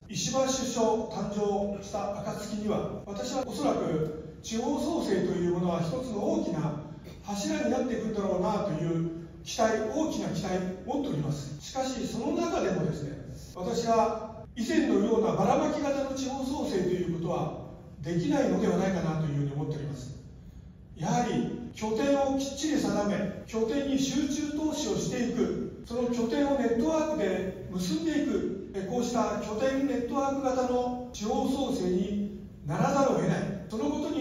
石破首相誕生した暁には、私はおそらく地方創生というものは一つの大きな柱になっていくんだろうなという大きな期待を持っております。しかし、その中でもですね、私は以前のようなばらまき型の地方創生ということはできないのではないかなというふうに思っております。やはり拠点をきっちり定め、拠点に集中投資をしていく、その拠点をネットワークで結んでいく、こうした拠点ネットワーク型の地方創生にならざるを得ない。そのことに